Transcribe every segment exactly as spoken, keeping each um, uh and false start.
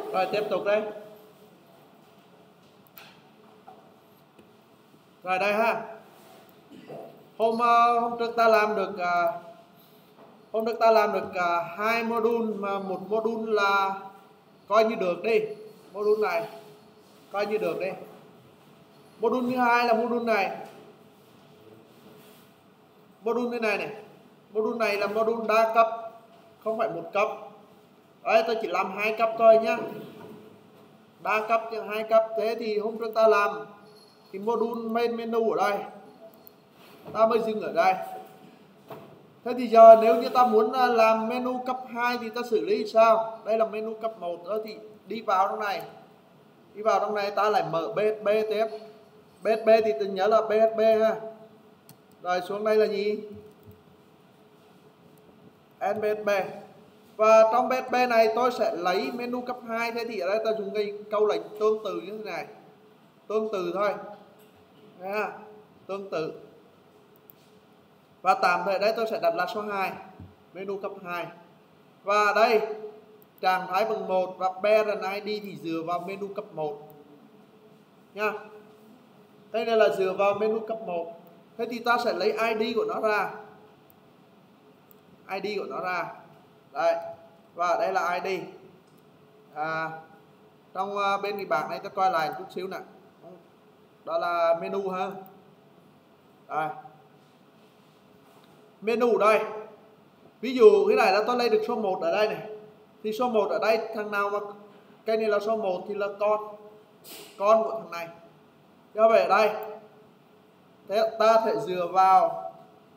Rồi tiếp tục đây. Rồi đây ha. Hôm uh, hôm trước ta làm được uh, hôm trước ta làm được uh, hai module, mà một module là coi như được đi. Module này coi như được đi. Module thứ hai là module này. Module như này này. Module này là module đa cấp, không phải một cấp. Đấy, tôi chỉ làm hai cấp thôi nhá. Đa cấp chứ hai cấp. Thế thì hôm trước ta làm thì module main menu ở đây, ta mới dừng ở đây. Thế thì giờ nếu như ta muốn làm menu cấp hai thì ta xử lý sao? Đây là menu cấp một đó, thì đi vào trong này. Đi vào trong này ta lại mở bê ét bê tiếp. bê ét bê thì tôi nhớ là bê ét bê ha. Rồi xuống đây là gì? en bê ét bê. Và trong bê ét bê này tôi sẽ lấy menu cấp hai. Thế thì ở đây ta dùng cái câu lệnh tương tự như thế này. Tương tự thôi. À, tương tự. Và tạm thời đây tôi sẽ đặt là số hai. Menu cấp hai. Và đây trạng thái bằng một và parent i đê thì dựa vào menu cấp một nha. Đây này là dựa vào menu cấp một. Thế thì ta sẽ lấy i đê của nó ra. i đê của nó ra. Đây. Và đây là i đê. À, trong uh, bên cái bảng này ta coi lại một chút xíu nè. Đó là menu ha. Đây. Menu đây. Ví dụ cái này là tôi lấy được số một ở đây này. Thì số một ở đây, thằng nào mà cái này là số một thì là con. Con của thằng này. Do vậy ở đây thế ta sẽ dựa vào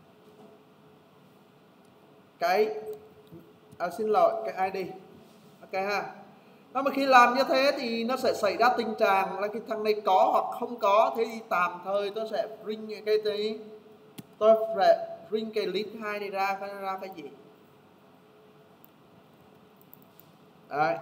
cái à, xin lỗi cái i đê. Ok ha. Đó, mà khi làm như thế thì nó sẽ xảy ra tình trạng là cái thằng này có hoặc không có. Thế thì tạm thời tôi sẽ bring cái gì? Tôi sẽ bring cái list hai này ra, cái ra cái gì? Đấy.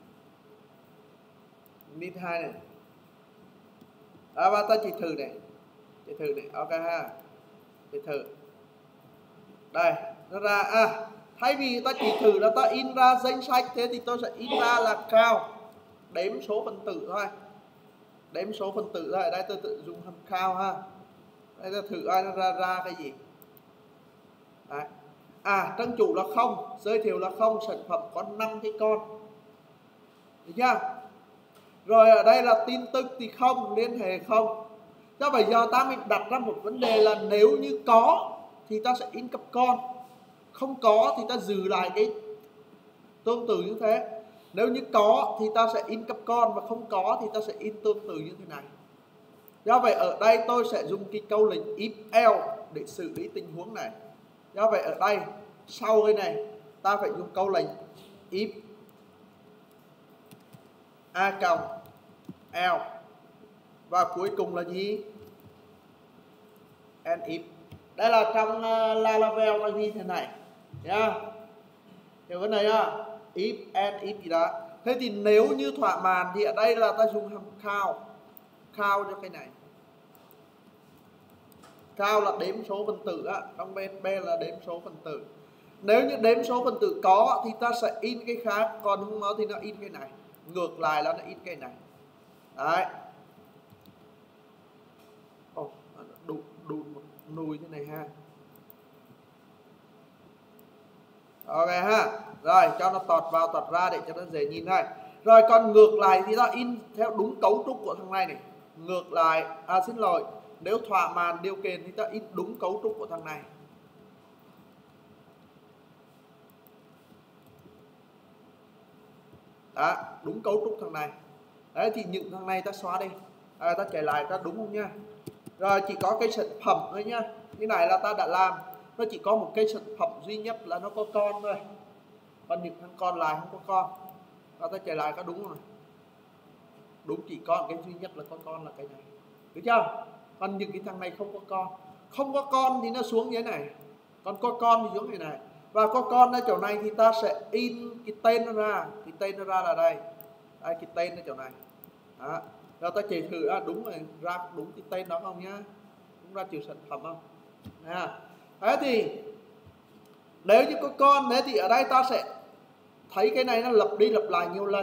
List hai này. Đó, và ta chỉ thử này. Chỉ thử này, ok ha. Chỉ thử. Đây, nó ra à, thay vì ta chỉ thử là ta in ra danh sách, thế thì tôi sẽ in ra là count, đếm số phần tử thôi. Đếm số phần tử thôi. Ở đây tôi tự dùng hàm count ha. Đây ta thử ai nó ra ra cái gì? Đấy. À, trang chủ là không, giới thiệu là không, sản phẩm có năm cái con. Được chưa? Rồi ở đây là tin tức thì không, liên hệ không. Cho bây giờ ta mình đặt ra một vấn đề là nếu như có thì ta sẽ in cấp con, không có thì ta giữ lại cái tương tự như thế. Nếu như có thì ta sẽ in cấp con, và không có thì ta sẽ in tương tự như thế này. Do vậy ở đây tôi sẽ dùng cái câu lệnh if else để xử lý tình huống này. Do vậy ở đây sau cái này ta phải dùng câu lệnh if a cộng else, và cuối cùng là gì? And if. Đây là trong uh, Laravel nó ghi thế này nha. Hiểu cái này á? If and if gì đó. Thế thì nếu như thỏa mãn thì ở đây là ta dùng hàm count. Count cho cái này. Count là đếm số phần tử á, trong bên B là đếm số phần tử. Nếu như đếm số phần tử có thì ta sẽ in cái khác, còn không có thì nó in cái này. Ngược lại là nó in cái này. Đấy. Ồ, đun đun một nùi thế này ha. Ok ha. Rồi cho nó tọt vào tọt ra để cho nó dễ nhìn thôi. Rồi còn ngược lại thì ta in theo đúng cấu trúc của thằng này này. Ngược lại, à xin lỗi, nếu thỏa mãn điều kiện thì ta in đúng cấu trúc của thằng này. Đó, đúng cấu trúc thằng này. Đấy thì những thằng này ta xóa đi. À, ta chạy lại ta đúng không nha. Rồi chỉ có cái sản phẩm thôi nhá. Cái này là ta đã làm. Nó chỉ có một cái sản phẩm duy nhất là nó có con thôi. Còn những thằng còn lại không có con. Và ta chạy lại có đúng rồi. Đúng, chỉ có cái duy nhất là có con là cái này. Được chưa? Còn những cái thằng này không có con. Không có con thì nó xuống như thế này. Còn có con thì xuống như thế này. Và có con ở chỗ này thì ta sẽ in cái tên nó ra. Cái tên nó ra là đây. Đây, cái tên ở chỗ này. Đó. Rồi ta chỉ thử à, đúng rồi, ra đúng cái tên đó không nhá. Đúng ra chịu sản phẩm không? À. Thế thì nếu như có con thế thì ở đây ta sẽ thấy cái này nó lặp đi lặp lại nhiều lần.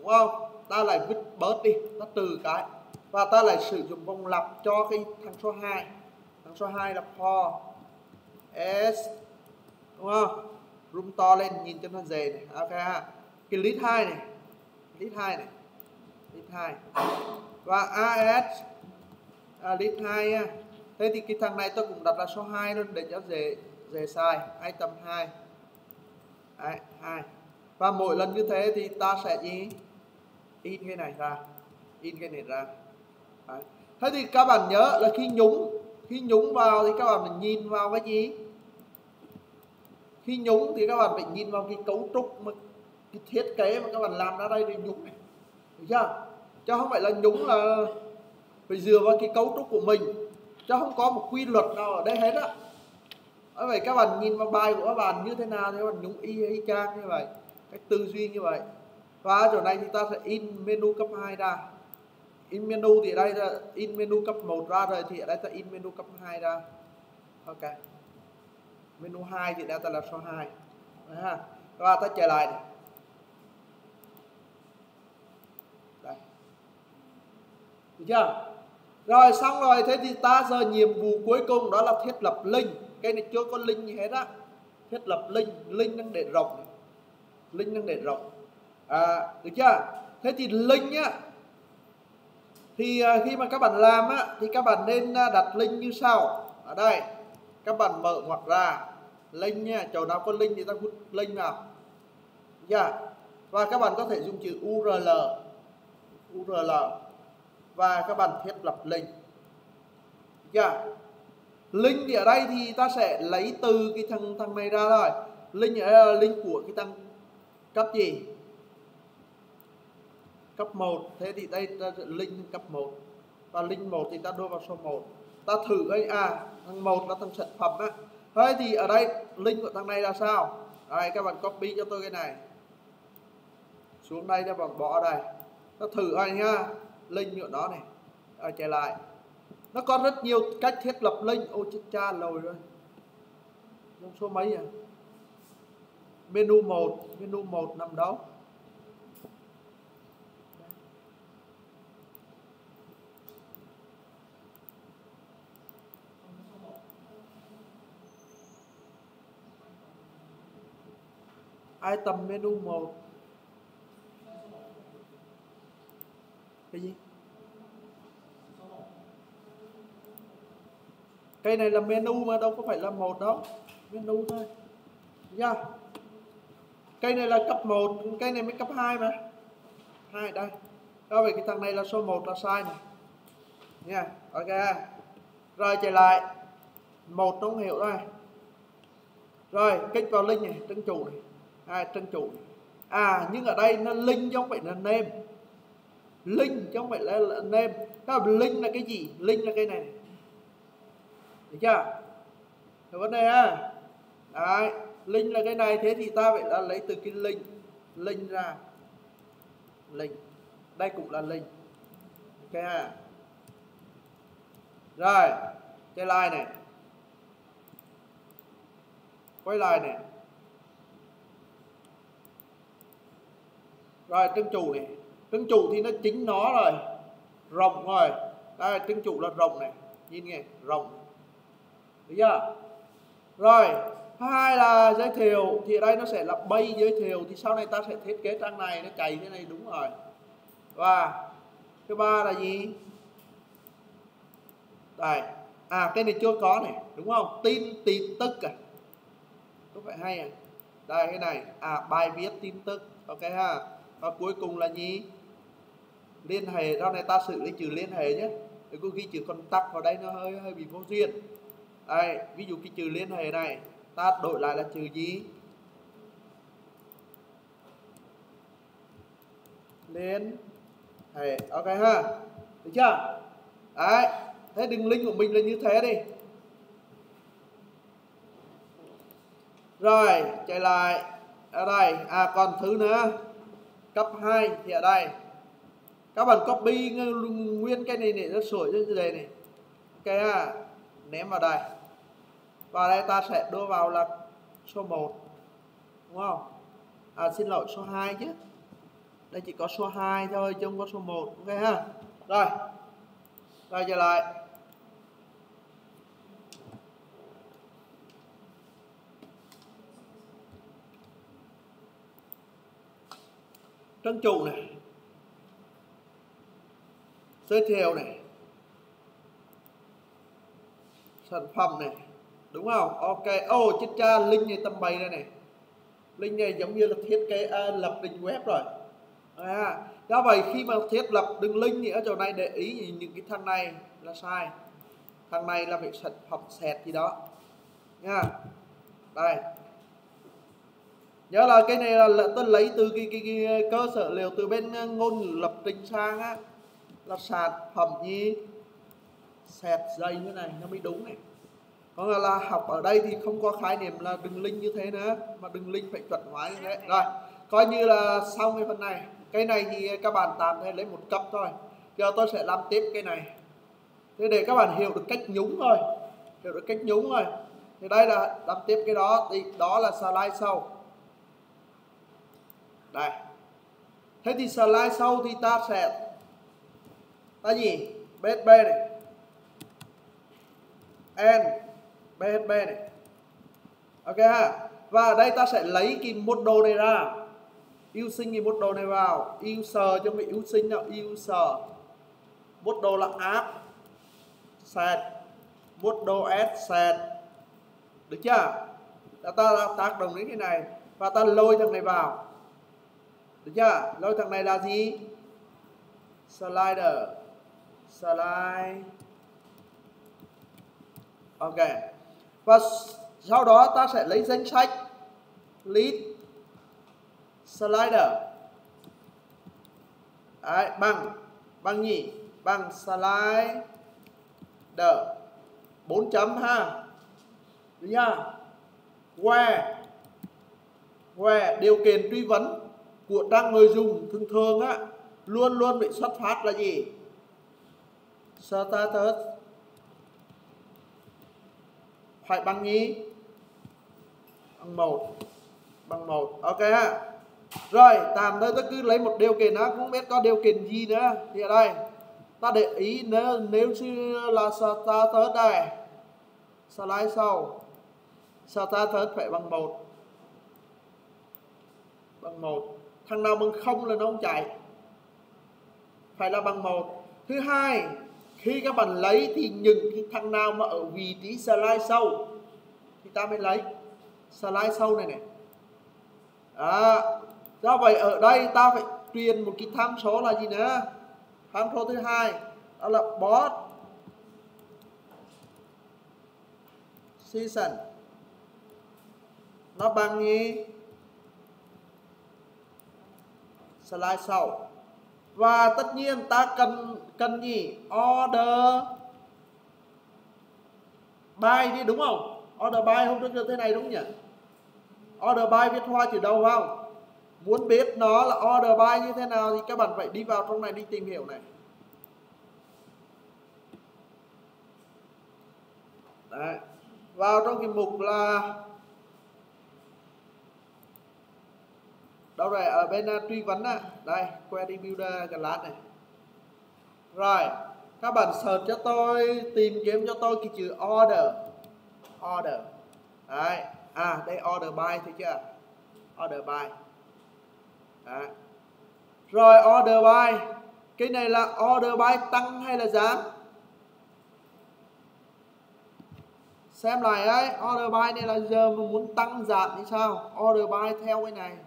đúng không? Ta lại vứt bớt đi, ta trừ cái và ta lại sử dụng vòng lặp cho cái thằng số hai. Thằng số hai là for s, đúng không? Room to lên nhìn cho nó dễ này. Ok ha. Cái list hai này, list hai này, list hai và as à, list hai nha. Thế thì cái thằng này tôi cũng đặt là số hai luôn để cho dễ dễ xài. Item hai. Đấy, hai. Và mỗi lần như thế thì ta sẽ gì? In cái này ra, in cái này ra. Đấy. Thế thì các bạn nhớ là khi nhúng khi nhúng vào thì các bạn mình nhìn vào cái gì? Khi nhúng thì các bạn phải nhìn vào cái cấu trúc mà cái thiết kế mà các bạn làm ra đây để nhúng này, được chưa? Chứ không phải là nhúng là phải dựa vào cái cấu trúc của mình, chứ không có một quy luật nào ở đây hết á. Bởi vậy các bạn nhìn vào bài của các bạn như thế nào thì các bạn nhúng y y chang như vậy, cách tư duy như vậy. Và ở chỗ này thì ta sẽ in menu cấp hai ra. In menu thì ở đây là in menu cấp một ra rồi thì ở đây ta in menu cấp hai ra. Ok. Menu hai thì đây ta là số hai. Đấy ha. Và ta trở lại này. Đây. Được chưa? Rồi xong rồi, thế thì ta giờ nhiệm vụ cuối cùng đó là thiết lập link. Cái này chưa có link gì hết á. Thiết lập link, link đang để rộng này. Link đang để rộng. À, được chưa? Thế thì link á, thì khi mà các bạn làm á, thì các bạn nên đặt link như sau. Ở đây, các bạn mở ngoặc ra link nha, chỗ nào có link thì ta hút link vào. Được chưa? Và các bạn có thể dùng chữ u rờ lờ, u rờ lờ và các bạn thiết lập link. Được chưa? Link thì ở đây thì ta sẽ lấy từ cái thằng thằng này ra thôi. Link ở đây là link của cái thằng cấp gì? Cấp một. Thế thì đây ta link cấp một. Và link một thì ta đưa vào số một. Ta thử ấy, à thằng một là thằng sản phẩm á. Thế thì ở đây link của thằng này là sao? Đây các bạn copy cho tôi cái này xuống đây, các bạn bỏ ở đây. Ta thử này nha, link của nó này. Rồi trở lại. Nó có rất nhiều cách thiết lập link. Ô chết cha lồi rồi. Trong số mấy à? Menu một, menu một nằm đâu? Item menu một. Cái gì? Cái này là menu mà đâu có phải là một đâu. Menu thôi. Yeah. Cây này là cấp một, cây này mới cấp hai mà. hai đây. Đó vậy cái thằng này là số một là sai này. Nha. Ok. Rồi trở lại. Một trong hiệu đây. Rồi kích vào link này, trấn trụ này. À, trấn trụ này. À nhưng ở đây nó link chứ không phải là name. Link chứ không phải là name. Các bạn link là cái gì? Link là cái này. Được chưa? Hiểu vấn đề ha? Đấy, link là cái này, thế thì ta phải là lấy từ cái link, link ra, link, đây cũng là link, ok ha? Rồi, cái line này, quay lại này, rồi trưng chủ này, trưng chủ thì nó chính nó rồi, rộng rồi, đây trưng chủ là rộng này, nhìn nghe, rộng, được chưa? Rồi. Hai là giới thiệu, thì ở đây nó sẽ là bay giới thiệu, thì sau này ta sẽ thiết kế trang này nó chạy thế này, đúng rồi. Và thứ ba là gì? Đây, à cái này chưa có này, đúng không? Tin tin tức à? Có phải hay à? Đây cái này, à bài viết tin tức, ok ha. Và cuối cùng là gì? Liên hệ, sau này ta xử lý chữ liên hệ nhé. Để có ghi chữ contact vào đây nó hơi hơi bị vô duyên. Đây, ví dụ cái chữ liên hệ này ta đổi lại là chữ gì? Liên hệ, ok ha, được chưa? Đấy, thế đường link của mình là như thế đi. Rồi, chạy lại ở đây, à còn thứ nữa, cấp hai thì ở đây. Các bạn copy nguyên cái này để nó sửa cho đề này. Ok ha, ném vào đây. Và đây ta sẽ đưa vào là số một, đúng không? À xin lỗi, số hai chứ. Đây chỉ có số hai thôi chứ không có số một. Ok ha. Rồi. Rồi trở lại. Trân trụ này, giới thiệu này, sản phẩm này, đúng không? Ok. Ô oh, chết cha, link này tầm bày đây này. Link này giống như là thiết kế à, lập trình web rồi. À, do vậy khi mà thiết lập đường link thì ở chỗ này để ý những cái thằng này là sai. Thằng này là phải sản phẩm set gì đó nha. Đây, nhớ là cái này là, là tôi lấy từ cái, cái, cái cơ sở liệu từ bên ngôn ngữ lập trình sang á, là sản phẩm gì set dây như này nó mới đúng này. Còn là, là học ở đây thì không có khái niệm là đường link như thế nữa, mà đường link phải chuẩn hóa như thế. Rồi, coi như là xong cái phần này. Cái này thì các bạn tạm thời lấy một cấp thôi. Giờ tôi sẽ làm tiếp cái này. Thế để các bạn hiểu được cách nhúng thôi, hiểu được cách nhúng thôi. Thì đây là làm tiếp cái đó, thì đó là slide sau. Đây. Thế thì slide sau thì ta sẽ ta gì? bê ét bê này. N bê ét bê này. Ok ha. Và ở đây ta sẽ lấy cái model này ra. Using cái model này vào. User cho mình using nào, user. Model là app set. Model add set. Được chưa? Ta, ta tác động đến cái này và ta lôi thằng này vào. Được chưa? Lôi thằng này là gì? Slider. Slide. Ok. Và sau đó ta sẽ lấy danh sách list slider. Đấy, bằng bằng gì? Bằng slider bốn chấm ha. Được chưa? Where where điều kiện truy vấn của trang người dùng thường thường á luôn luôn bị xuất phát là gì? Status phải bằng gì? Bằng một. Bằng một. Ok ha. Rồi, tạm thời tôi cứ lấy một điều kiện đó, không biết có điều kiện gì nữa. Thì ở đây ta để ý nếu nếu như là status đây. Slide sau. Status phải bằng một. Bằng một. Thằng nào bằng không là nó không chạy. Phải là bằng một. Thứ hai, khi các bạn lấy thì những cái thằng nào mà ở vị trí slide sau thì ta mới lấy. Slide sau này này. À, do vậy ở đây ta phải truyền một cái tham số là gì nữa? Tham số thứ hai đó là bot season. Nó bằng gì? Slide sau. Và tất nhiên ta cần cần gì? Order by đi, đúng không? Order by không được như thế này đúng nhỉ? Order by viết hoa chữ đầu không? Muốn biết nó là order by như thế nào thì các bạn phải đi vào trong này đi tìm hiểu này. Đấy. Vào trong cái mục là đâu rồi, ở bên uh, truy vấn á, đây query builder class này. Rồi, các bạn search cho tôi, tìm kiếm cho tôi cái chữ order. Order. Đấy, à đây order by thấy chưa? Order by. Đấy. Rồi order by, cái này là order by tăng hay là giảm? Xem lại ấy, order by này là giờ mà muốn tăng giảm thì sao? Order by theo cái này.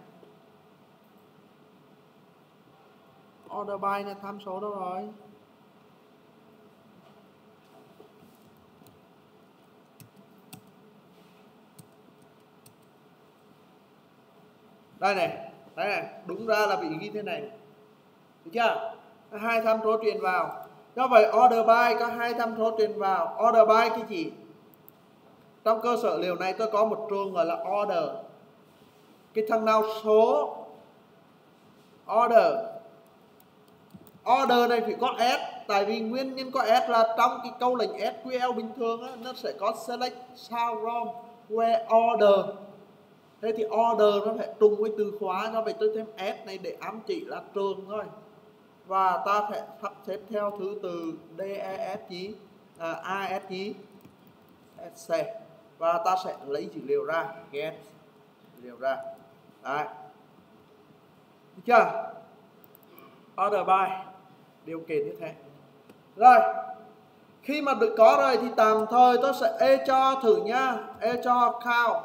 Order by này tham số đâu rồi? Đây này, đây này, đúng ra là bị ghi thế này. Được chưa? Hai tham số truyền vào. Do vậy order by có hai tham số truyền vào. Order by cái gì? Trong cơ sở liệu này tôi có một trường gọi là order. Cái thằng nào số order. Order này phải có S. Tại vì nguyên nhân có S là trong cái câu lệnh ét quy eo bình thường á, nó sẽ có select sao from where order. Thế thì order nó phải trùng với từ khóa, do vậy tôi thêm S này để ám chỉ là trường thôi. Và ta sẽ sắp xếp theo thứ từ D, E, F, G, à, A, S, G, S, C. Và ta sẽ lấy dữ liệu ra, get dữ liệu ra. Đấy. Được chưa? Order by điều kiện như thế. Rồi, khi mà được có rồi thì tạm thời tôi sẽ e cho thử nhá, e cho count.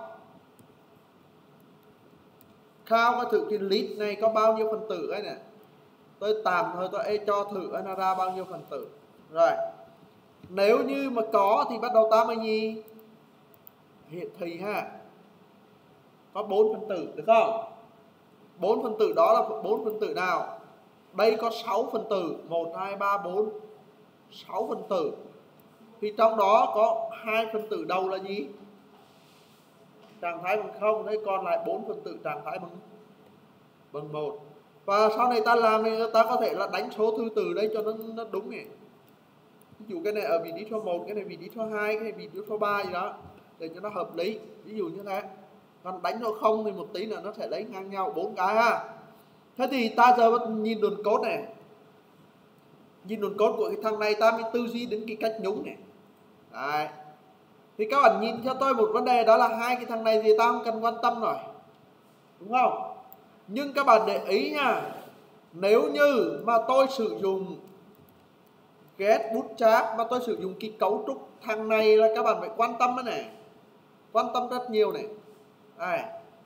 Count có thử cái list này có bao nhiêu phần tử ấy nè. Tôi tạm thời tôi e cho thử nó ra bao nhiêu phần tử. Rồi, nếu như mà có thì bắt đầu ta mới gì hiển thị ha. Có bốn phần tử được không? bốn phần tử đó là bốn phần tử nào? Đây có sáu phần tử, một, hai, ba, bốn, sáu phần tử. Thì trong đó có hai phần tử đầu là gì? Trạng thái bằng không, đây còn lại bốn phần tử trạng thái bằng bằng một. Và sau này ta làm thì ta có thể là đánh số thứ tự đây cho nó, nó đúng này. Ví dụ cái này ở vị trí số một, cái này vị trí số hai, cái này vị trí số ba gì đó để cho nó hợp lý. Ví dụ như thế. Còn đánh số không thì một tí nữa nó sẽ lấy ngang nhau bốn cái ha. Thế thì ta giờ nhìn đường code này. Nhìn đường code của cái thằng này ta mới tư duy đến cái cách nhúng này. Đấy. Thì các bạn nhìn cho tôi một vấn đề, đó là hai cái thằng này thì ta không cần quan tâm rồi, đúng không? Nhưng các bạn để ý nha, nếu như mà tôi sử dụng get bootstrap mà tôi sử dụng cái cấu trúc thằng này là các bạn phải quan tâm cái này, quan tâm rất nhiều này. Đây,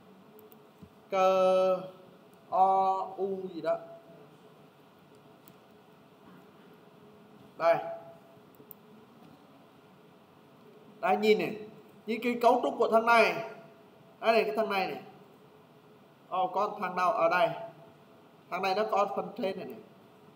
cơ o u gì đó, đây đây nhìn này, nhìn cái cấu trúc của thằng này. Đây này, cái thằng này này. Ồ, oh, có thằng nào ở đây? Thằng này nó có phần trên này này.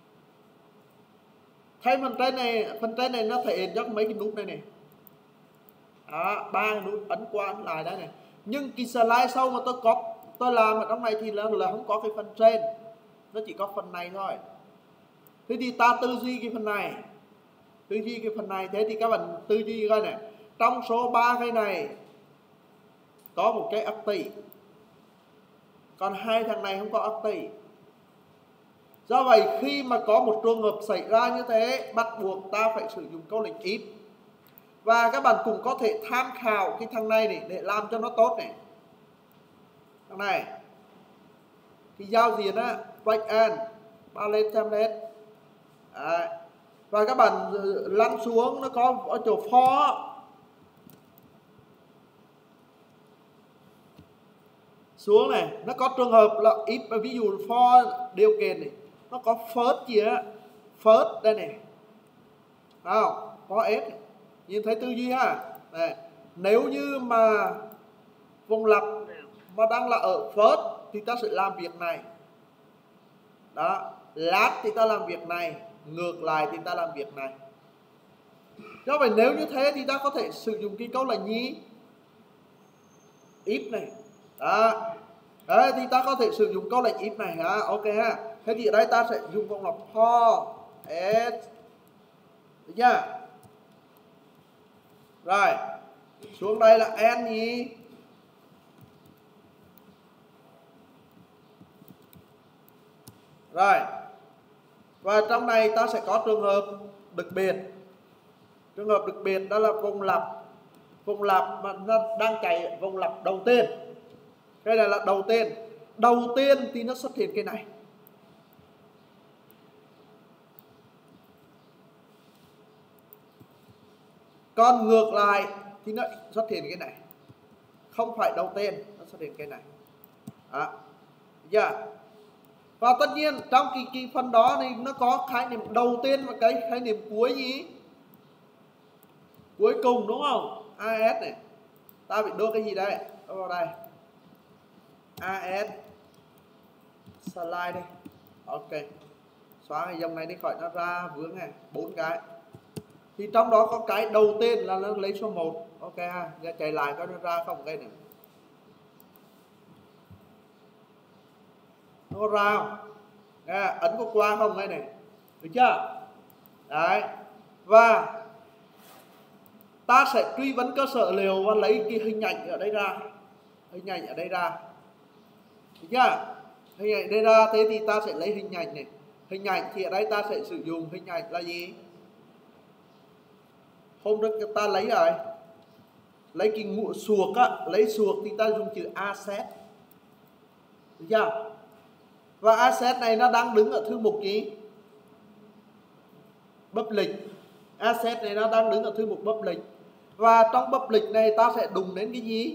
Thấy phần trên này, phần trên này nó thể hiện cho mấy cái nút này này. Đó, ba cái nút ấn qua ấn lại đây này. Nhưng cái slide sau mà tôi có tôi làm ở trong này thì là, là không có cái phần trên, nó chỉ có phần này thôi. Thế thì ta tư duy cái phần này, tư duy cái phần này. Thế thì các bạn tư duy coi này, trong số ba cái này có một cái active, còn hai thằng này không có active. Do vậy khi mà có một trường hợp xảy ra như thế, bắt buộc ta phải sử dụng câu lệnh if. Và các bạn cũng có thể tham khảo cái thằng này này để làm cho nó tốt này. Thằng này, cái giao diện á, break and palette template. Đấy. Và các bạn lăn xuống, nó có ở chỗ for, xuống này, nó có trường hợp là if, ví dụ for điều kiện này, nó có first gì á, first đây này, không, for s này. Nhìn thấy tư duy ha. Này, nếu như mà vùng lặp mà đang là ở first thì ta sẽ làm việc này. Đó, last thì ta làm việc này, ngược lại thì ta làm việc này. Do vậy nếu như thế thì ta có thể sử dụng cái câu lệnh gì? If này. Đó. Đấy, thì ta có thể sử dụng câu lệnh if này ha. Ok ha. Thế thì ở đây ta sẽ dùng vòng lặp for s. Được chưa? Rồi. Xuống đây là n gì? Rồi. Và trong này ta sẽ có trường hợp đặc biệt. Trường hợp đặc biệt đó là vùng lặp. Vùng lặp mà nó đang chạy vùng lặp đầu tiên. Cái này là đầu tiên. Đầu tiên thì nó xuất hiện cái này. Còn ngược lại thì nó xuất hiện cái này. Không phải đầu tiên, nó xuất hiện cái này. Đó. Yeah. Và tất nhiên trong cái, cái phần đó thì nó có khái niệm đầu tiên và cái khái niệm cuối gì? Cuối cùng đúng không? a ét này. Ta phải đưa cái gì đây? Đưa vào đây. a ét slide đây. Ok. Xóa cái dòng này đi khỏi nó ra vướng này, bốn cái. Thì trong đó có cái đầu tiên là nó lấy số một. Ok ha. Giờ chạy lại có nó ra không cái này. Nó có ra không? À, ấn có qua không cái này. Được chưa? Đấy. Và ta sẽ truy vấn cơ sở liệu và lấy cái hình ảnh ở đây ra. hình ảnh ở đây ra. Được chưa? Hình ảnh đây ra, thế thì ta sẽ lấy hình ảnh này. Hình ảnh thì ở đây ta sẽ sử dụng hình ảnh là gì? Hôm trước ta lấy rồi. Lấy cái ngũ suộc á, lấy suộc thì ta dùng chữ asset. Được chưa? Và asset này nó đang đứng ở thư mục gì? Public. Asset này nó đang đứng ở thư mục public. Và trong public này ta sẽ đụng đến cái gì?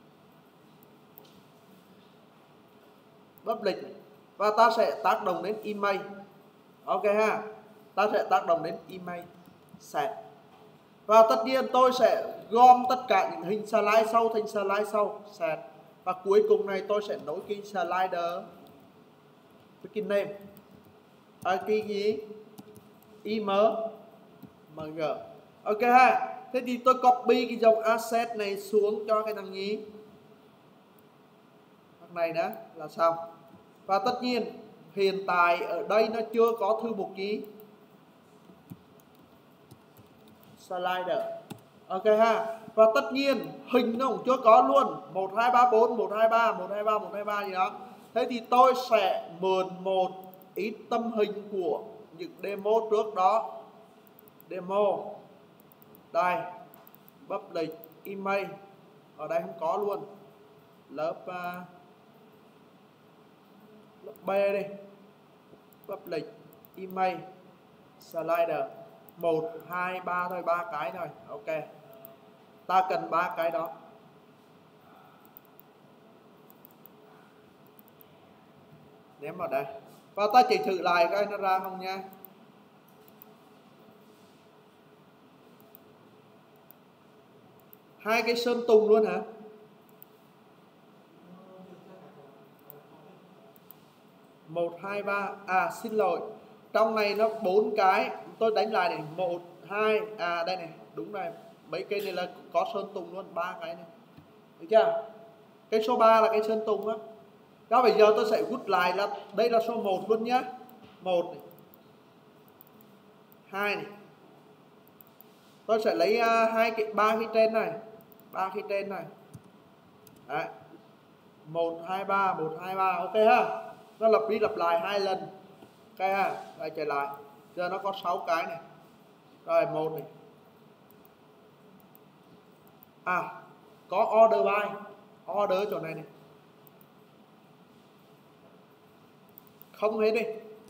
Public. Và ta sẽ tác động đến email. Ok ha. Ta sẽ tác động đến email set. Và tất nhiên tôi sẽ gom tất cả những hình slide sau thành slide sau set. Và cuối cùng này tôi sẽ nối cái slider với cái name. À, cái gì? Email mg. Ok ha. Thế thì tôi copy cái dòng asset này xuống cho cái thằng gì? Thằng này đó là xong. Và tất nhiên hiện tại ở đây nó chưa có thư mục gì? Slider. Ok ha. Và tất nhiên hình nó cũng chưa có luôn. một hai ba bốn, một hai ba, một hai ba, một hai ba gì đó. Thế thì tôi sẽ mượn một ít tấm hình của những demo trước đó. Demo. Đây. Public email. Ở đây không có luôn. Lớp uh, lớp B đi. Public email slider. một, hai, ba thôi, ba cái thôi. Ok. Ta cần ba cái đó. Ném vào đây. Và ta chỉ thử lại coi nó ra không nha. Hai cái sơn tùng luôn hả? một, hai, ba. À xin lỗi. Trong này nó bốn cái. Tôi đánh lại này. một, hai. À đây này. Đúng rồi. Mấy cây này là có sơn tùng luôn. ba cái này. Được chưa? Cái số ba là cái sơn tùng á. Đó bây giờ tôi sẽ rút lại là đây là số một luôn nhá. một này. hai này. Tôi sẽ lấy uh, hai cái ba cái trên này. ba cái trên này. Đấy. một hai ba, một hai ba. Ok ha. Nó lặp đi lặp lại hai lần. Ok ha. Đây trở lại. Giờ nó có sáu cái này. Rồi một này. À, có order by. Order chỗ này này. Không hết đi.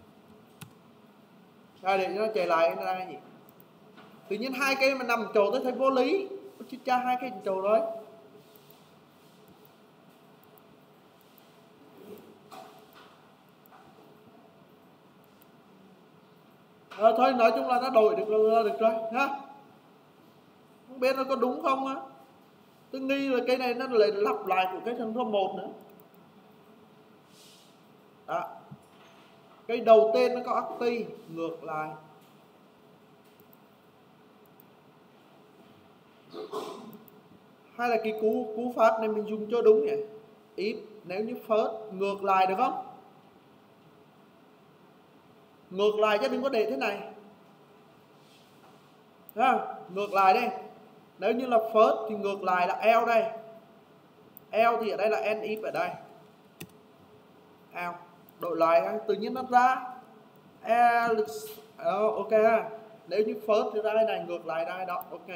Rồi để nó chạy lại nó ra cái gì? Tự nhiên hai cái mà nằm chỗ tôi thấy vô lý. Chứ cha hai cái chỗ rồi. Rồi thôi nói chung là nó đổi được rồi, được rồi ha. Không biết nó có đúng không á. Tôi nghi là cái này nó lại lặp lại của cái thằng số một nữa. Đó. Cái đầu tiên nó có active ngược lại. Hay là cái cú cú phát này mình dùng cho đúng nhỉ? If nếu như first ngược lại được không? Ngược lại chứ đừng có để thế này. Ha, ngược lại đây. Nếu như là first thì ngược lại là L đây. L thì ở đây là end if ở đây. L. Đổi lại tự nhiên nó ra. L. Oh, ok ha. Nếu như first thì ra đây này, ngược lại đây đó. Ok.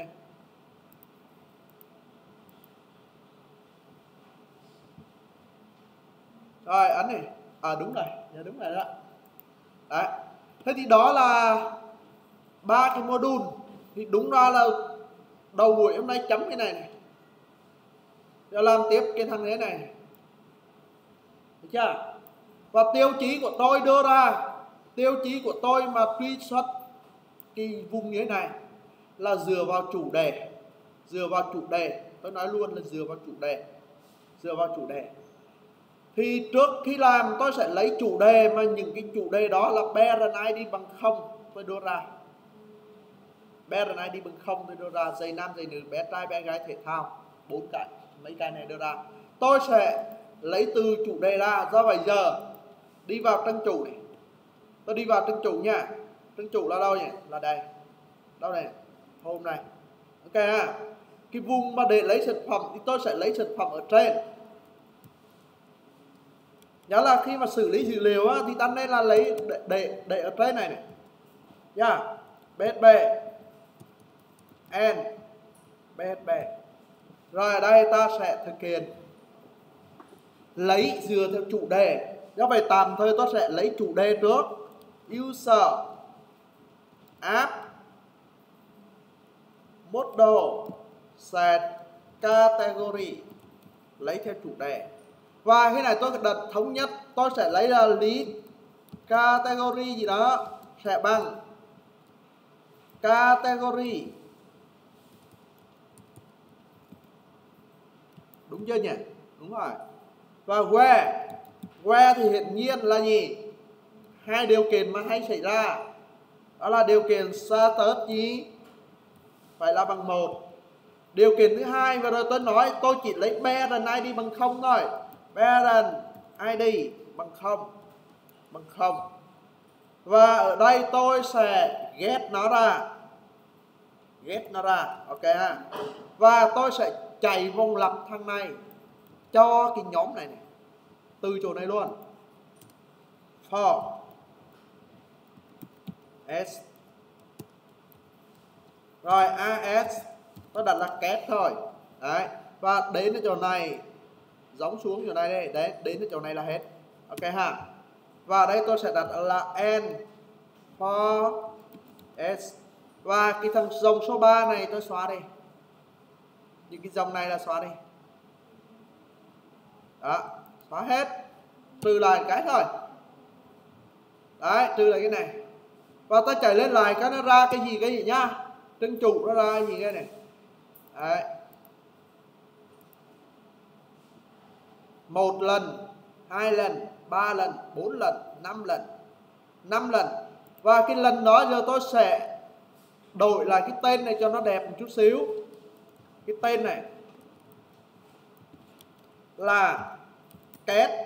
Rồi ấn này. À đúng rồi, dạ đúng rồi đó. Đấy. Thế thì đó là ba cái module. Thì đúng ra là đầu buổi hôm nay chấm cái này này. Rồi làm tiếp cái thằng thế này. Được chưa? Và tiêu chí của tôi đưa ra, tiêu chí của tôi mà truy xuất cái vùng như thế này là dựa vào chủ đề. Dựa vào chủ đề. Tôi nói luôn là dựa vào chủ đề. Dựa vào chủ đề. Thì trước khi làm tôi sẽ lấy chủ đề mà những cái chủ đề đó là parent i đê bằng không tôi đưa ra. Parent i đê bằng không tôi đưa ra. Giày nam, giày nữ, bé trai, bé gái, thể thao. Bốn cái, mấy cái này đưa ra. Tôi sẽ lấy từ chủ đề ra. Do vậy giờ đi vào trang chủ này. Tôi đi vào trang chủ nha. Trang chủ là đâu nhỉ? Là đây. Đâu này? Home này. Ok ha. Cái vùng mà để lấy sản phẩm thì tôi sẽ lấy sản phẩm ở trên. Đó là khi mà xử lý dữ liệu á, thì ta nên là lấy để, để, để ở trên này này. Yeah. pê ét bê and pê ét bê. Rồi ở đây ta sẽ thực hiện lấy dựa theo chủ đề. Do vậy tạm thời tôi sẽ lấy chủ đề trước. User app model set category, lấy theo chủ đề. Và khi này tôi đặt thống nhất, tôi sẽ lấy là list category gì đó sẽ bằng category. Đúng chưa nhỉ? Đúng rồi. Và where, where thì hiển nhiên là gì? Hai điều kiện mà hay xảy ra. Đó là điều kiện status gì? Phải là bằng một. Điều kiện thứ hai vừa rồi tôi nói tôi chỉ lấy parent i đê bằng không thôi. Parent i đê bằng không. Bằng không. Và ở đây tôi sẽ get nó ra. Get nó ra. Ok ha. Và tôi sẽ chạy vòng lặp thằng này cho cái nhóm này này. Từ chỗ này luôn. For S. Rồi as tôi đặt là kết thôi. Đấy. Và đến cái chỗ này giống xuống chỗ này đây. Đấy, đến cái chỗ này là hết. Ok ha. Và đây tôi sẽ đặt là n for s. Và cái thằng dòng số ba này tôi xóa đi. Những cái dòng này là xóa đi. Đó, xóa hết. Trừ lại cái thôi. Đấy, trừ lại cái này. Và tôi chạy lên lại cái nó ra cái gì cái gì nhá. Trưng chủ nó ra cái gì cái này. Đấy. Một lần, hai lần, ba lần, bốn lần, năm lần. Năm lần. Và cái lần đó giờ tôi sẽ đổi lại cái tên này cho nó đẹp một chút xíu. Cái tên này là get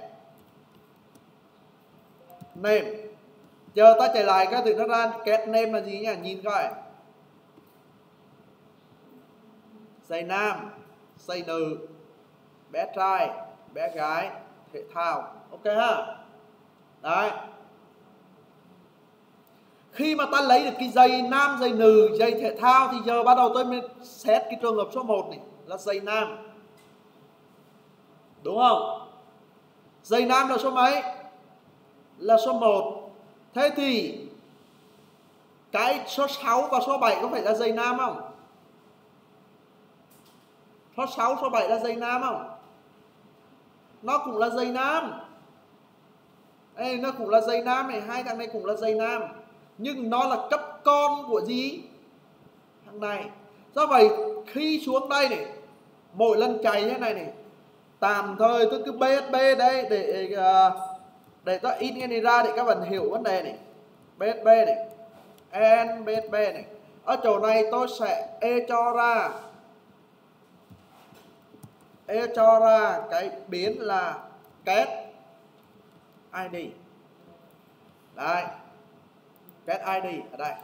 name. Giờ ta chạy lại cái từ nó ra get name là gì nhỉ? Nhìn coi. Giày nam, giày nữ, bé trai, bé gái, thể thao. Ok ha. Đấy. Khi mà ta lấy được cái giày nam, giày nữ, giày thể thao thì giờ bắt đầu tôi mới xét cái trường hợp số một này là giày nam. Đúng không? Giày nam là số mấy? Là số một. Thế thì cái số sáu và số bảy có phải là giày nam không? Số sáu, số bảy là giày nam không? Nó cũng là giày nam. Ê, nó cũng là giày nam này, hai thằng này cũng là giày nam. Nhưng nó là cấp con của gì? Thằng này. Do vậy khi xuống đây này, mỗi lần chạy như này này, tạm thời tôi cứ pê ét bê đây để để tôi in cái này ra để các bạn hiểu vấn đề này. pê ét bê này, and pê ét bê này. Ở chỗ này tôi sẽ e cho ra e cho ra cái biến là get i đê. Đấy. Get i đê ở đây.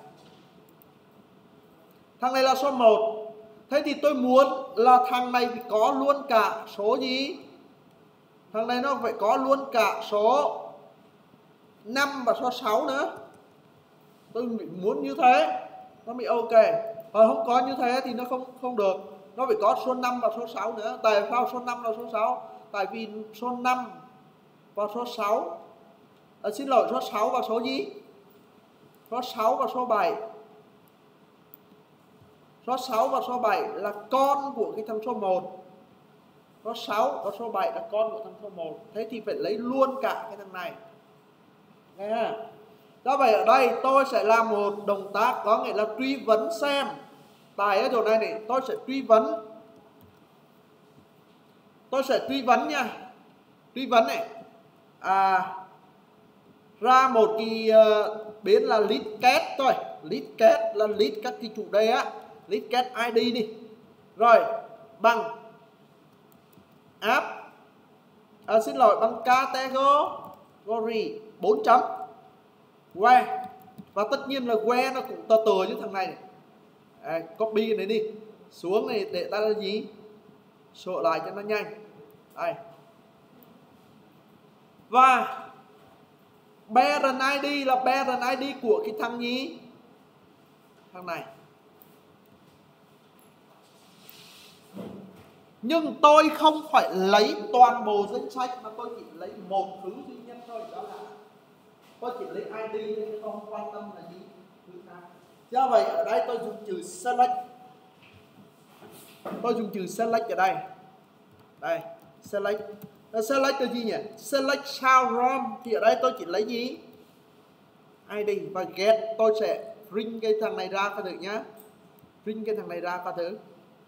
Thằng này là số một. Thế thì tôi muốn là thằng này có luôn cả số gì? Thằng này nó phải có luôn cả số năm và số sáu nữa. Tôi muốn như thế nó mới ok. Còn không có như thế thì nó không không được. Nó phải có số năm và số sáu nữa. Tại sao số năm và số sáu? Tại vì số năm và số sáu à, xin lỗi, số sáu và số gì? Số sáu và số bảy. Số sáu và số bảy là con của cái thằng số một. Số sáu và số bảy là con của thằng số một. Thế thì phải lấy luôn cả cái thằng này. Nghe ha? Do vậy ở đây tôi sẽ làm một động tác có nghĩa là truy vấn xem. Tại ở chỗ này này tôi sẽ truy vấn. Tôi sẽ truy vấn nha. Truy vấn này. À, ra một cái uh, biến là list get thôi. List get là list các cái chủ đề á. List get i đê đi. Rồi bằng app à, xin lỗi bằng category bốn chấm where. Và tất nhiên là where nó cũng tờ tờ như thằng này, này. À, copy cái này đi xuống này để ta là gì sửa lại cho nó nhanh. Đây. Và parent i đê là parent i đê của cái thằng nhí, thằng này. Nhưng tôi không phải lấy toàn bộ danh sách, mà tôi chỉ lấy một thứ duy nhất thôi, đó là tôi chỉ lấy i đê thôi, không quan tâm là gì thứ khác. Do vậy ở đây tôi dùng chữ select, tôi dùng chữ select ở đây, đây select, select là gì nhỉ? Select sao rom thì ở đây tôi chỉ lấy gì? i đê. Và get tôi sẽ print cái thằng này ra coi thử nhá, print cái thằng này ra coi thử.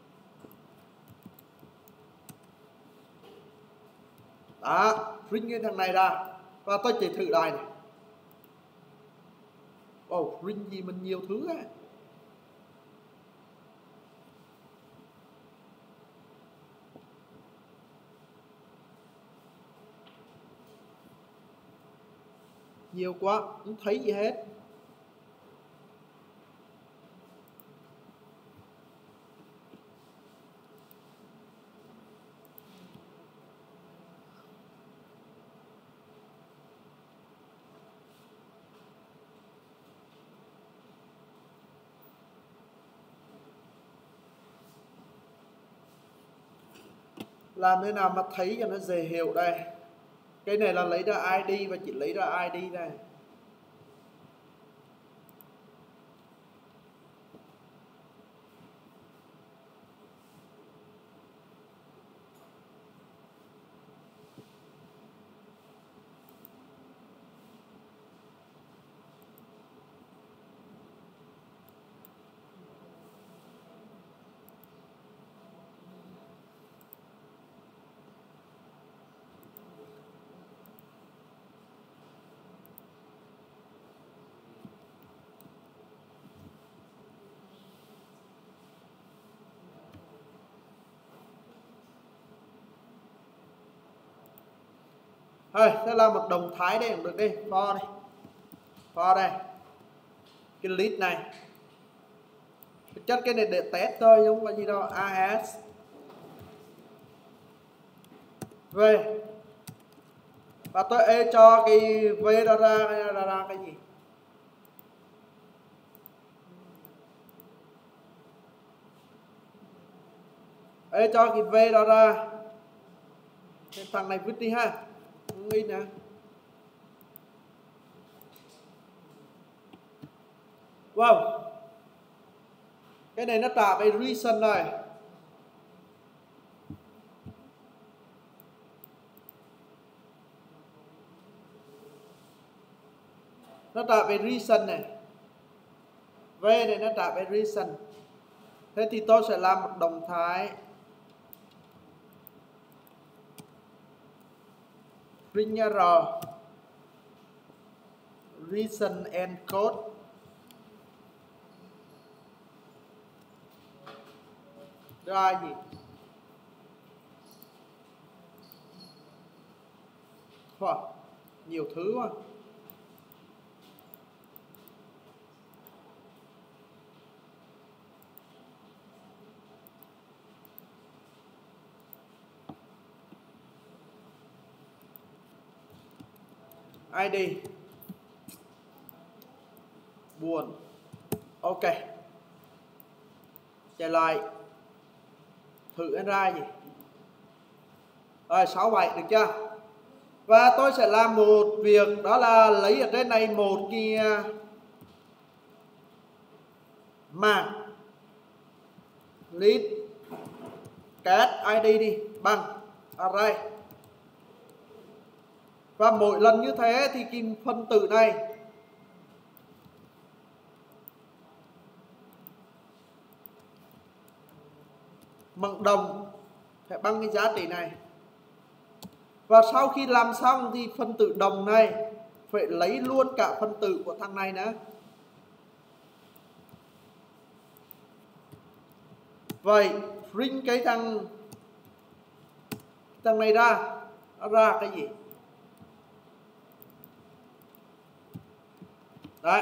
Đó, print cái thằng này ra và tôi chỉ thử lại này. Oh, print gì mình nhiều thứ á. Nhiều quá, không thấy gì hết. Làm thế nào mà thấy cho nó dễ hiểu đây. Cái này là lấy ra i đê và chỉ lấy ra i đê đây. Thôi, thế là một động thái đây cũng được đi, for đây, for đây, cái list này, chất cái này để test thôi, không có gì đâu. As v và tôi e cho cái v ra ra ra, ra cái gì, e cho cái v ra ra cái thằng này vứt đi ha. Nghĩ nè. Wow. Cái này nó trả về reason rồi. Nó trả về reason này. V này nó trả về reason. Thế thì tôi sẽ làm một động thái print r reason encode ra gì wow, nhiều thứ quá. i đê buồn. Ok, trở lại thử ra gì rồi, sáu bảy được chưa? Và tôi sẽ làm một việc, đó là lấy ở trên này một cái mạng list get i đê đi bằng array. Và mỗi lần như thế thì cái phân tử này bằng đồng phải bằng cái giá trị này. Và sau khi làm xong thì phân tử đồng này phải lấy luôn cả phân tử của thằng này nữa. Vậy print cái thằng thằng này ra, nó ra cái gì? Đấy.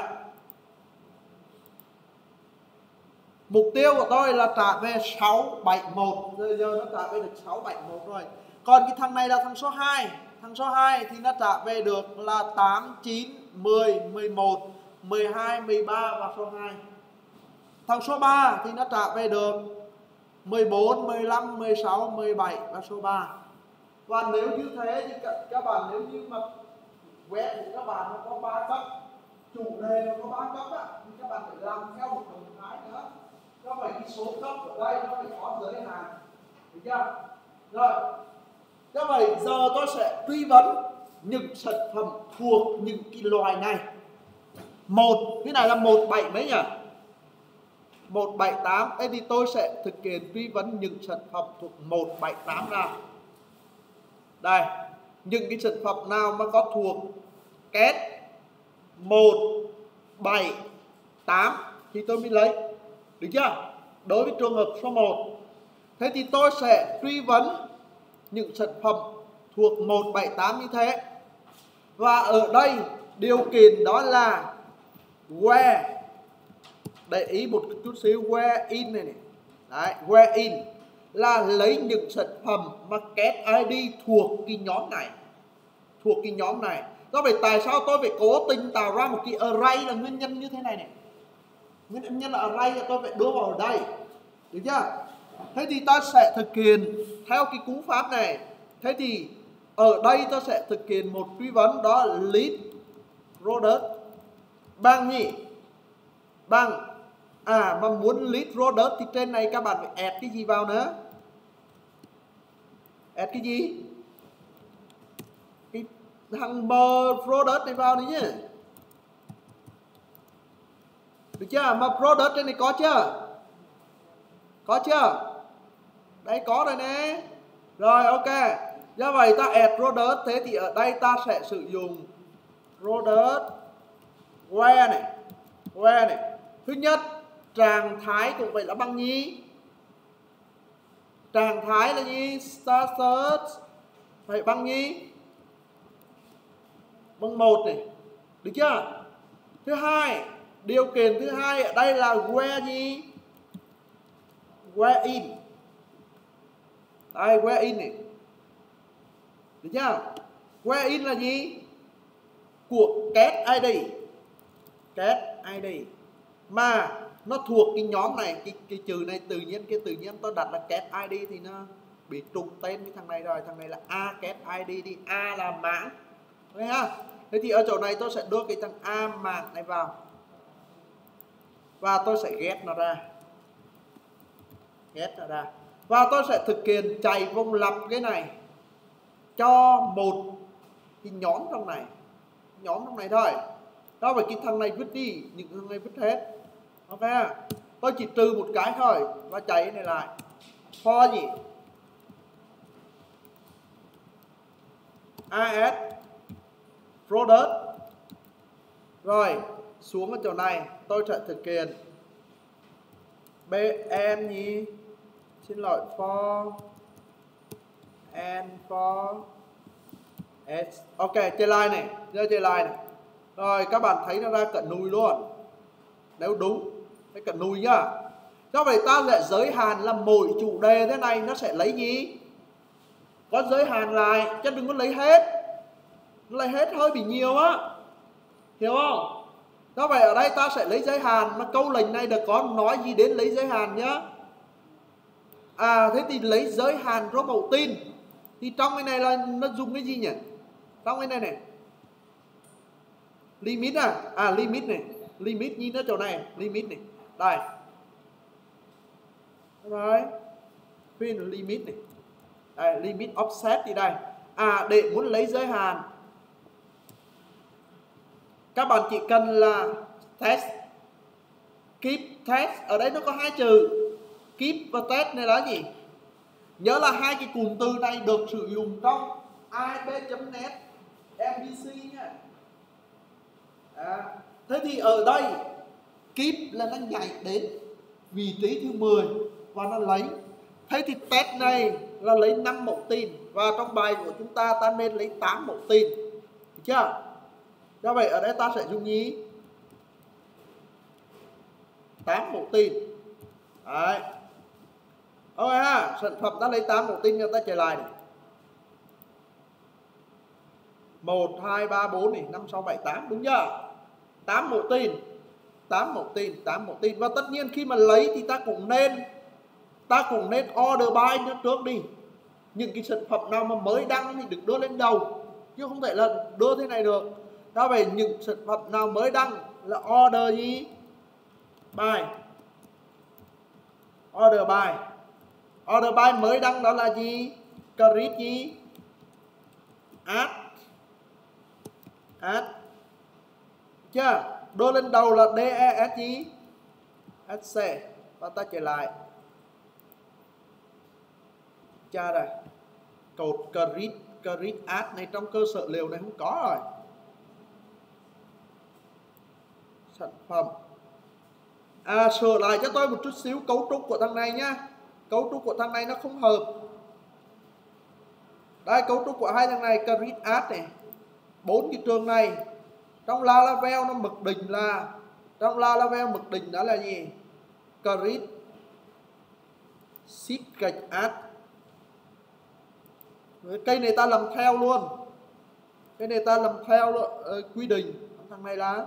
Mục tiêu của tôi là trả về sáu bảy một. Giờ, giờ nó trả về được sáu bảy một rồi. Còn cái thằng này là thằng số hai. thằng số hai thì nó trả về được là tám, chín, mười, mười một, mười hai, mười ba và số hai. Thằng số ba thì nó trả về được mười bốn, mười lăm, mười sáu, mười bảy và số ba. Và nếu như thế thì các, các bạn nếu như mà web của các bạn nó có ba cấp, chủ đề nó có ba cấp á, thì các bạn phải làm theo một động thái nữa. Do vậy cái số cấp ở đây nó phải có giới hạn, được chưa? Rồi, do vậy giờ tôi sẽ truy vấn những sản phẩm thuộc những cái loại này. Một, cái này là một bảy mấy nhỉ? một bảy tám. Thế thì tôi sẽ thực hiện truy vấn những sản phẩm thuộc một bảy tám ra. Đây, những cái sản phẩm nào mà có thuộc két một bảy tám thì tôi mới lấy. Được chưa? Đối với trường hợp số một. Thế thì tôi sẽ truy vấn những sản phẩm thuộc một bảy tám như thế. Và ở đây điều kiện đó là where, để ý một chút xíu, where in này này. Đấy, where in là lấy những sản phẩm mà két i đê thuộc cái nhóm này. Thuộc cái nhóm này. Do vậy tại sao tôi phải cố tình tạo ra một cái array là nguyên nhân như thế này này. Nguyên nhân là array là tôi phải đưa vào ở đây. Được chưa? Thế thì ta sẽ thực hiện theo cái cú pháp này. Thế thì ở đây tôi sẽ thực hiện một truy vấn, đó là list product bằng gì? Bằng à mà muốn list product thì trên này các bạn phải add cái gì vào nữa? Add cái gì? Cái thằng bờ product này vào đấy nhé. Được chưa? Mà product trên này có chưa? Có chưa? Đây có rồi nè. Rồi ok. Do vậy ta add product. Thế thì ở đây ta sẽ sử dụng product where này. Where này. Thứ nhất, trạng thái cũng vậy là bằng gì? Trạng thái là gì? Status phải bằng gì? Bằng một này. Được chưa? Thứ hai, điều kiện thứ hai ở đây là where gì? Where in. Đây, where in này. Được chưa? Where in là gì? Của két i đê. Két i đê. Mà nó thuộc cái nhóm này, cái, cái chữ này tự nhiên, cái tự nhiên tôi đặt là két i đê thì nó bị trùng tên với thằng này rồi. Thằng này là A két i đê đi. A là mã. Đấy ha. Thế thì ở chỗ này tôi sẽ đưa cái thằng A mã này vào. Và tôi sẽ ghét nó ra. Ghét nó ra. Và tôi sẽ thực hiện chạy vòng lặp cái này cho một cái nhóm trong này. Nhóm trong này thôi. Đó vậy cái thằng này vứt đi, những thằng này vứt hết. Ok. Tôi chỉ trừ một cái thôi và chạy cái này lại. For gì? as product. Rồi, xuống ở chỗ này tôi sẽ thực hiện bn gì? Xin lỗi, for and for s. Ok, chơi line này, chơi line này. Rồi các bạn thấy nó ra cận nùi luôn. Nếu đúng, cái cận nùi nhá. Do vậy ta sẽ giới hạn là mỗi chủ đề thế này nó sẽ lấy gì? Có giới hạn lại, chứ đừng có lấy hết. Lấy hết hơi bị nhiều á. Hiểu không? Do vậy ở đây ta sẽ lấy giới hạn. Mà câu lệnh này được có nói gì đến lấy giới hạn nhá. À thế thì lấy giới hạn rô mẫu tin. Thì trong cái này là nó dùng cái gì nhỉ? Trong cái này này limit à? À limit này. Limit nhìn ở chỗ này. Limit này. Đây. Rồi. Fin limit này. Đây, limit offset đi đây. À để muốn lấy giới hạn, các bạn chỉ cần là test. Keep test. Ở đây nó có hai chữ. Keep và test này là gì? Nhớ là hai cái cụm từ này được sử dụng trong a ét pê chấm net em vê xê nha. À, thế thì ở đây keep là nó nhảy đến vị trí thứ mười và nó lấy. Thế thì test này là lấy năm mẫu tin. Và trong bài của chúng ta ta nên lấy tám mẫu tin. Được chưa? Do vậy ở đây ta sẽ dùng gì? tám mẫu tin. Đấy. Ok ha, sản phẩm ta lấy tám mẫu tin cho ta trở lại này. một, hai, ba, bốn này, năm, sáu, bảy, tám, đúng chưa? tám mẫu tin, tám mẫu tin, tám mẫu tin. Và tất nhiên khi mà lấy thì ta cũng nên ta cũng nên order by nó trước đi. Những cái sản phẩm nào mà mới đăng thì đừng đưa lên đầu, chứ không thể là đưa thế này được. Đó vậy những sản phẩm nào mới đăng là order gì? By. Order by. Order by mới đăng đó là gì? Create gì? Add. Add. Chưa? Đưa lên đầu là des gì? sc. Và ta trở lại. Cha đây. Code create, create add này trong cơ sở liệu này không có rồi. Sản phẩm. À, sửa lại cho tôi một chút xíu cấu trúc của thằng này nhá. Cấu trúc của thằng này nó không hợp. Đây, cấu trúc của hai thằng này, create add này. Bốn cái trường này. Trong Laravel nó mặc định là trong Laravel mặc định đó là gì? Create sheet gạch add. Cây này ta làm theo luôn. Cây này ta làm theo uh, quy định. Thằng này là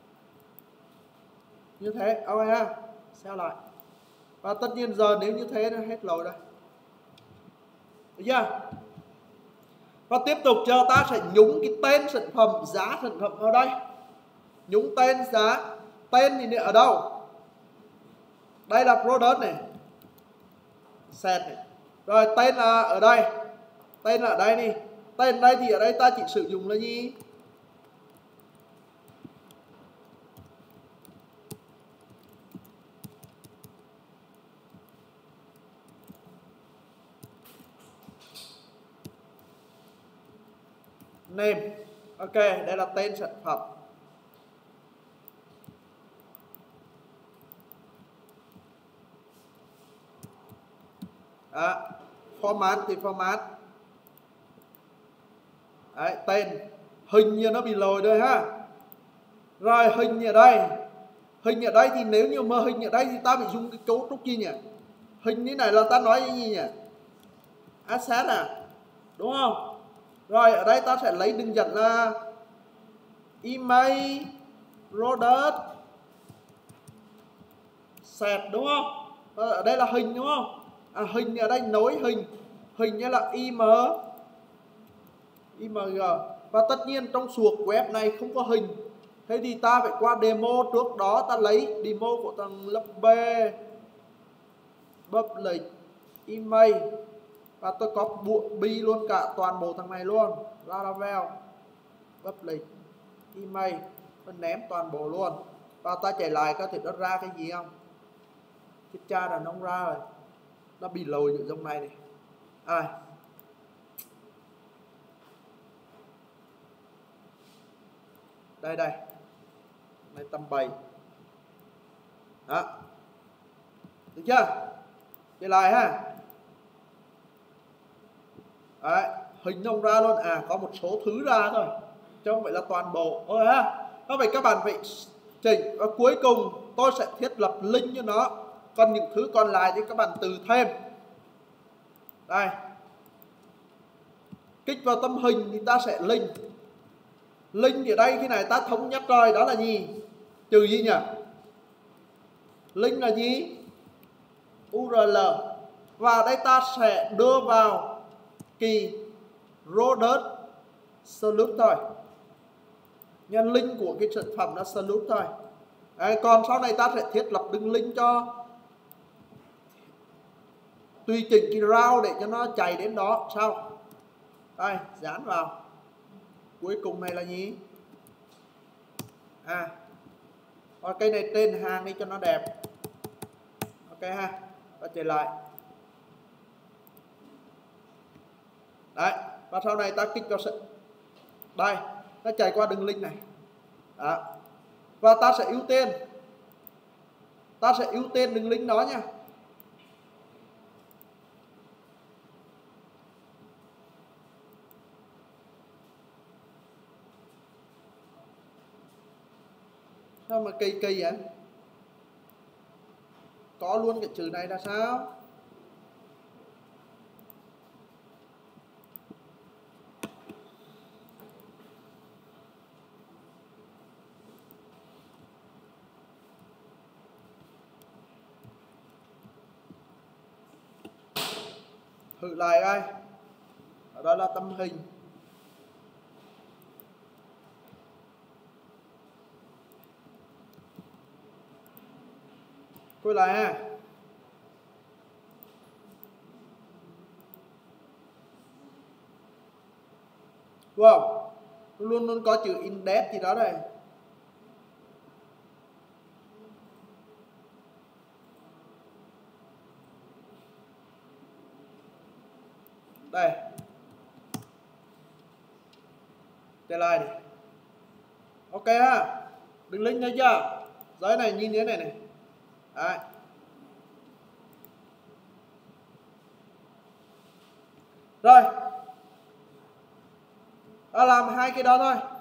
như thế. Ok ha. Xem lại. Và tất nhiên giờ nếu như thế nó hết lỗi rồi. Được chưa? Và tiếp tục giờ ta sẽ nhúng cái tên sản phẩm, giá sản phẩm vào đây. Nhúng tên giá. Tên thì ở đâu? Đây là product này. Set này. Rồi tên là ở đây. Tên là ở đây đi. Tên ở đây thì ở đây ta chỉ sử dụng là gì? Name. Ok, đây là tên sản phẩm. Đó. Format thì format. Đấy, tên. Hình như nó bị lồi rồi ha. Rồi hình ở đây. Hình ở đây thì nếu như mà hình ở đây thì ta phải dùng cái cấu trúc gì nhỉ? Hình như này là ta nói cái gì nhỉ? Asset à? Đúng không? Rồi ở đây ta sẽ lấy đường dẫn là email product set đúng không? Ở đây là hình đúng không? À, hình ở đây nối hình. Hình như là im img. Và tất nhiên trong suộc web này không có hình. Thế thì ta phải qua demo trước đó. Ta lấy demo của thằng lớp B, public email. Và tôi copy luôn cả toàn bộ thằng này luôn. Laravel public email. Tôi ném toàn bộ luôn. Và ta chạy lại có thể nó ra cái gì không? Chết cha là nó không ra rồi. Nó bị lồi những dòng này này. À, đây đây. Này tầm bảy. Đó. Được chưa? Chạy lại ha. Đấy, hình không ra luôn. À, có một số thứ ra thôi, chứ không phải là toàn bộ. Ôi ha. Đó vậy các bạn phải chỉnh. Và cuối cùng tôi sẽ thiết lập link cho nó. Còn những thứ còn lại thì các bạn tự thêm. Đây. Kích vào tấm hình thì ta sẽ link. Link ở đây khi này ta thống nhất rồi. Đó là gì? Trừ gì nhỉ? Link là gì? u rờ lờ. Và đây ta sẽ đưa vào kỳ product salute thôi. Nhân link của cái sản phẩm là salute thôi. Đấy, còn sau này ta sẽ thiết lập đường link cho tùy chỉnh cái route để cho nó chạy đến đó. Sao? Đây, dán vào. Cuối cùng này là gì? À, và cây này tên hàng đi cho nó đẹp. Ok ha. Và chạy lại. Đấy. Và sau này ta kích vào sự. Đây. Nó chạy qua đường link này. Đó. Và ta sẽ ưu tiên. Ta sẽ ưu tiên đường link đó nha. Sao mà kỳ kỳ vậy? Có luôn cái chữ này là sao? thử lại coi. Ở đó là tấm hình. Quay lại ha. Wow, luôn luôn có chữ index gì đó đây. Đây. Đây like này. Ok ha. Đừng link thấy chưa? Giấy này nhìn thế này này. Đấy. Rồi. Ta làm hai cái đó thôi.